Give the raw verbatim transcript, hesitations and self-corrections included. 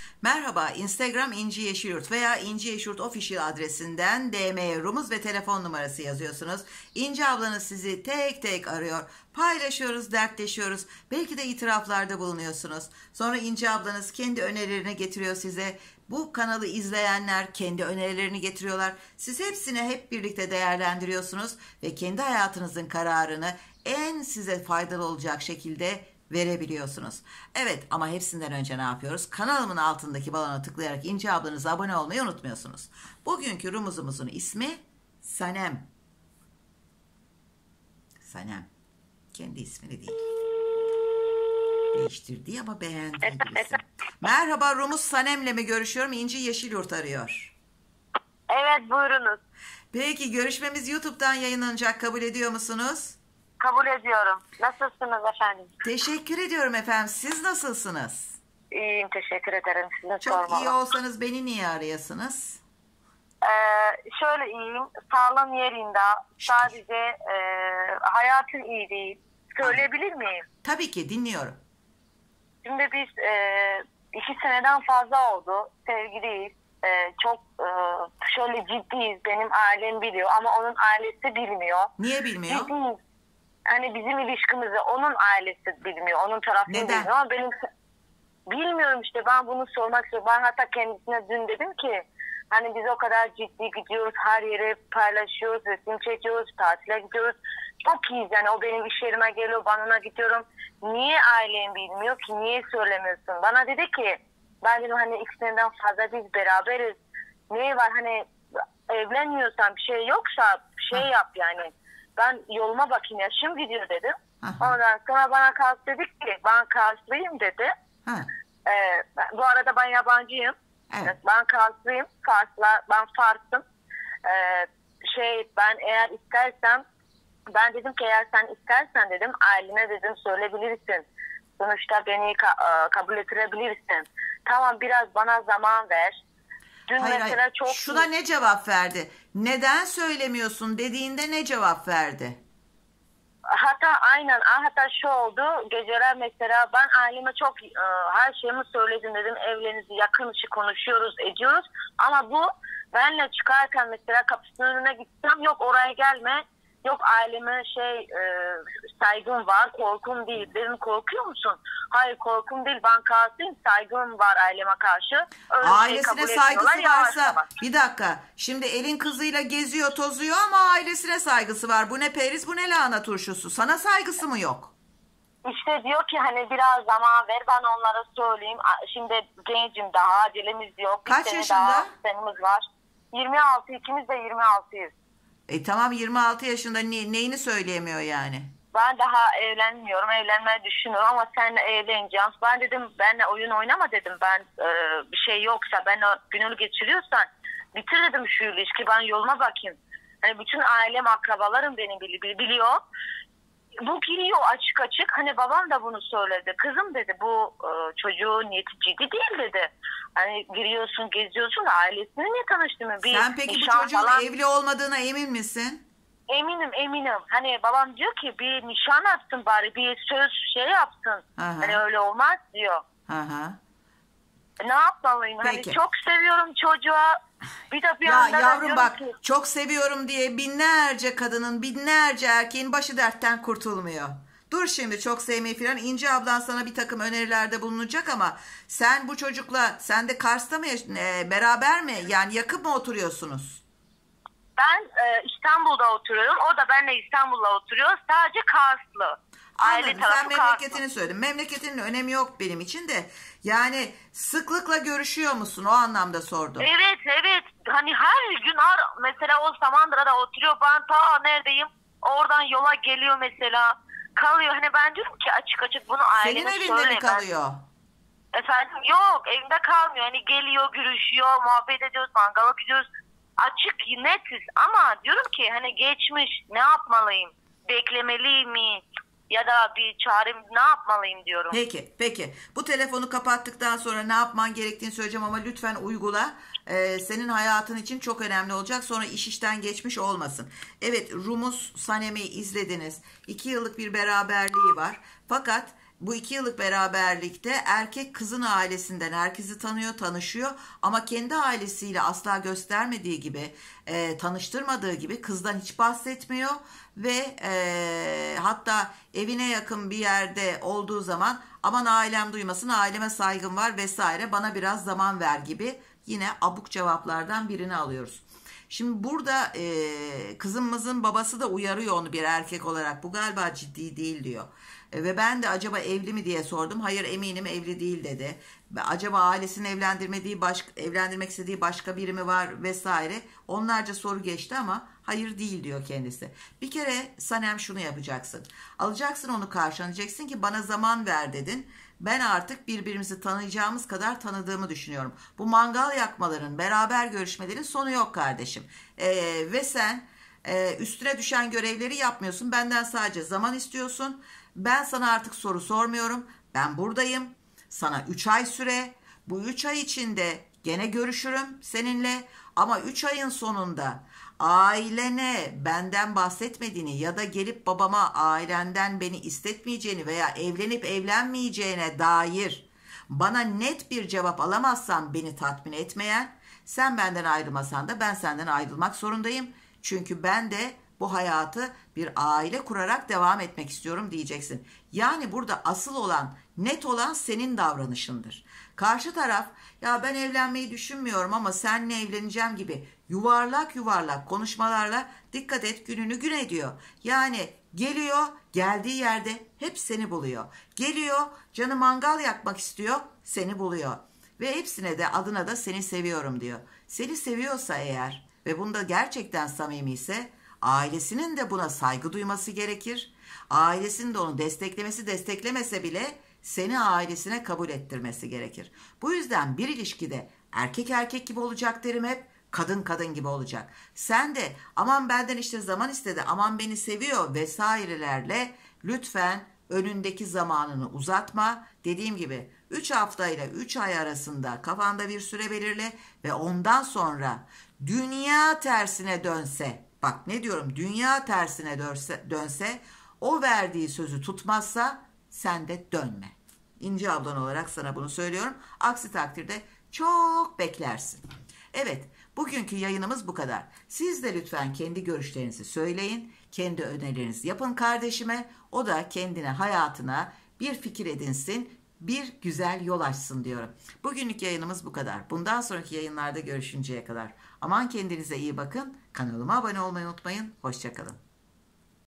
Merhaba, Instagram İnci Yeşilyurt veya İnci Yeşilyurt Official adresinden D M'ye rumuz ve telefon numarası yazıyorsunuz. İnci ablanız sizi tek tek arıyor. Paylaşıyoruz, dertleşiyoruz. Belki de itiraflarda bulunuyorsunuz. Sonra İnci ablanız kendi önerilerini getiriyor size. Bu kanalı izleyenler kendi önerilerini getiriyorlar. Siz hepsini hep birlikte değerlendiriyorsunuz ve kendi hayatınızın kararını en size faydalı olacak şekilde verebiliyorsunuz. Evet, ama hepsinden önce ne yapıyoruz? Kanalımın altındaki balona tıklayarak İnci ablanıza abone olmayı unutmuyorsunuz. Bugünkü rumuzumuzun ismi Sanem. Sanem. Kendi ismini değil. Değiştirdi ama beğendiği bir isim. Merhaba, rumuz Sanem'le mi görüşüyorum? İnci Yeşilyurt arıyor. Evet, buyurunuz. Peki, görüşmemiz YouTube'dan yayınlanacak. Kabul ediyor musunuz? Kabul ediyorum. Nasılsınız efendim? Teşekkür ediyorum efendim. Siz nasılsınız? İyiyim, teşekkür ederim. Size Çok sormalı. iyi olsanız beni niye arayasınız? Ee, şöyle iyiyim. Sağlığım yerinde. Sadece e, hayatım iyi değil. Söyleyebilir miyim? Tabii ki, dinliyorum. Şimdi biz e, iki seneden fazla oldu. Sevgiliyiz. E, çok e, şöyle ciddiyiz. Benim ailem biliyor ama onun ailesi bilmiyor. Niye bilmiyor? Ciddiyiz. Hani bizim ilişkimizi onun ailesi bilmiyor. Onun tarafını Neden? bilmiyor ama benim bilmiyorum işte, ben bunu sormak istiyorum. Ben hatta kendisine dün dedim ki hani biz o kadar ciddi gidiyoruz, her yere paylaşıyoruz, resim çekiyoruz, tatile gidiyoruz. Çok iyiyiz yani, o benim iş yerime geliyor, ben ona gidiyorum. Niye ailem bilmiyor ki, niye söylemiyorsun? Bana dedi ki, ben dedim hani ikisinden fazla biz beraberiz. Ne var hani, evlenmiyorsan bir şey yoksa bir şey Ha. yap yani. Ben yoluma bakayım, yaşım gidiyor dedim. Aha. Ondan sonra bana kalk dedik ki ben Karslıyım dedi. Ha. Ee, bu arada ben yabancıyım. Evet. Ben Karslıyım. Farsla, ben Fars'ım. Ee, şey ben eğer istersem, ben dedim ki eğer sen istersen dedim ailene dedim söyleyebilirsin. Sonuçta beni ka- kabul ettirebilirsin. Tamam, biraz bana zaman ver. Dün Hayır, mesela hayır. çok Şuna ne cevap verdi? Neden söylemiyorsun dediğinde ne cevap verdi? Hatta aynen, hatta şu oldu, geceler mesela ben aileme çok e, her şeyimi söyledim dedim, evlerinizi yakın işi konuşuyoruz ediyoruz ama bu benle çıkarken mesela kapısının önüne gitsem yok oraya gelme, yok aileme şey e, saygım var, korkum değil dedim. Korkuyor musun? Hayır, korkum değil, ben kalsayım, saygım var aileme karşı. Öyle Ailesine şey saygısı varsa yavaş. bir dakika, şimdi elin kızıyla geziyor tozuyor ama ailesine saygısı var. Bu ne periz, bu ne lahana turşusu, sana saygısı mı yok? İşte diyor ki hani biraz zaman ver, ben onlara söyleyeyim. Şimdi gencim, daha acelemiz yok. Bir Kaç sene yaşında? Daha senemiz var. yirmi altı, ikimiz de yirmi altıyız. E tamam, yirmi altı yaşında ne, neyini söyleyemiyor yani? Ben daha evlenmiyorum, evlenmeyi düşünüyorum ama seninle evleneceğim. Ben dedim benimle oyun oynama dedim, ben e, bir şey yoksa, ben o gününü geçiriyorsan bitir dedim şu ilişki, ben yoluma bakayım. Hani bütün ailem, akrabalarım beni bili- biliyor. Bu giriyor açık açık, hani babam da bunu söyledi. Kızım dedi, bu e, çocuğun niyeti ciddi değil dedi. Hani giriyorsun, geziyorsun, ailesini niye tanıştın? Bir Sen peki bu nişan çocuğun falan- evli olmadığına emin misin? Eminim eminim. Hani babam diyor ki bir nişan yapsın bari, bir söz şey yapsın. Aha. Hani öyle olmaz diyor. Hı hı. Ne yapmalıyım? Peki. Hani çok seviyorum çocuğa. Bir de bir Ya anda da yavrum diyorum bak, ki, çok seviyorum diye binlerce kadının, binlerce erkeğin başı dertten kurtulmuyor. Dur şimdi, çok sevmeyi falan. İnci ablan sana bir takım önerilerde bulunacak ama sen bu çocukla, sen de Kars'ta mı yaş- e, beraber mi, yani yakın mı oturuyorsunuz? ben e, İstanbul'da oturuyorum. O da benimle İstanbul'da oturuyor. Sadece Karslı. Aile Anladım. tarafı Sen Karslı. memleketini söyledin. Memleketinin önemi yok benim için de. Yani sıklıkla görüşüyor musun? O anlamda sordum. Evet evet. Hani her gün ar mesela o Samandıra'da oturuyor. Ben ta neredeyim? Oradan yola geliyor mesela. Kalıyor. Hani ben diyorum ki açık açık bunu aileme Senin söyle. evinde mi Ben- kalıyor? Efendim yok, evinde kalmıyor. Hani geliyor, görüşüyor, muhabbet ediyoruz, mangala gidiyoruz. Açık, netiz ama diyorum ki hani geçmiş, ne yapmalıyım? Beklemeliyim mi? Ya da bir çarem, ne yapmalıyım diyorum. Peki, peki. Bu telefonu kapattıktan sonra ne yapman gerektiğini söyleyeceğim ama lütfen uygula. Ee, senin hayatın için çok önemli olacak. Sonra iş işten geçmiş olmasın. Evet, Rumuz Sanem'i izlediniz. İki yıllık bir beraberliği var. Fakat bu iki yıllık beraberlikte erkek kızın ailesinden herkesi tanıyor, tanışıyor ama kendi ailesiyle asla göstermediği gibi, e, tanıştırmadığı gibi kızdan hiç bahsetmiyor ve e, hatta evine yakın bir yerde olduğu zaman aman ailem duymasın, aileme saygım var vesaire, bana biraz zaman ver gibi yine abuk cevaplardan birini alıyoruz. Şimdi burada e, kızımızın babası da uyarıyor onu bir erkek olarak. Bu galiba ciddi değil diyor. E, ve ben de acaba evli mi diye sordum. Hayır eminim evli değil dedi. Ve acaba ailesinin evlendirmediği başka, evlendirmek istediği başka biri mi var vesaire. Onlarca soru geçti ama hayır değil diyor kendisi. Bir kere Sanem şunu yapacaksın. Alacaksın onu karşına, diyeceksin ki bana zaman ver dedin. Ben artık birbirimizi tanıyacağımız kadar tanıdığımı düşünüyorum. Bu mangal yakmaların, beraber görüşmelerin sonu yok kardeşim. Ee, ve sen e, üstüne düşen görevleri yapmıyorsun. Benden sadece zaman istiyorsun. Ben sana artık soru sormuyorum. Ben buradayım. Sana üç ay süre. Bu üç ay içinde gene görüşürüm seninle. Ama üç ayın sonunda ailene benden bahsetmediğini ya da gelip babama ailenden beni istetmeyeceğini veya evlenip evlenmeyeceğine dair bana net bir cevap alamazsan beni tatmin etmeyen, sen benden ayrılmasan da ben senden ayrılmak zorundayım. Çünkü ben de bu hayatı bir aile kurarak devam etmek istiyorum diyeceksin. Yani burada asıl olan, net olan senin davranışındır. Karşı taraf ya ben evlenmeyi düşünmüyorum ama seninle evleneceğim gibi yuvarlak yuvarlak konuşmalarla dikkat et gününü gün ediyor. Yani geliyor, geldiği yerde hep seni buluyor. Geliyor, canı mangal yakmak istiyor, seni buluyor. Ve hepsine de adına da seni seviyorum diyor. Seni seviyorsa eğer ve bunda gerçekten samimi ise ailesinin de buna saygı duyması gerekir. Ailesinin de onu desteklemesi, desteklemese bile seni ailesine kabul ettirmesi gerekir. Bu yüzden bir ilişkide erkek erkek gibi olacak derim hep, kadın kadın gibi olacak. Sen de aman benden işte zaman istedi, aman beni seviyor vesairelerle lütfen önündeki zamanını uzatma. Dediğim gibi üç hafta ile üç ay arasında kafanda bir süre belirle ve ondan sonra dünya tersine dönse, bak ne diyorum, dünya tersine dönse, dönse o verdiği sözü tutmazsa sen de dönme. İnci ablan olarak sana bunu söylüyorum. Aksi takdirde çok beklersin. Evet, bugünkü yayınımız bu kadar. Siz de lütfen kendi görüşlerinizi söyleyin. Kendi önerilerinizi yapın kardeşime. O da kendine, hayatına bir fikir edinsin. Bir güzel yol açsın diyorum. Bugünlük yayınımız bu kadar. Bundan sonraki yayınlarda görüşünceye kadar. Aman kendinize iyi bakın. Kanalıma abone olmayı unutmayın. Hoşça kalın.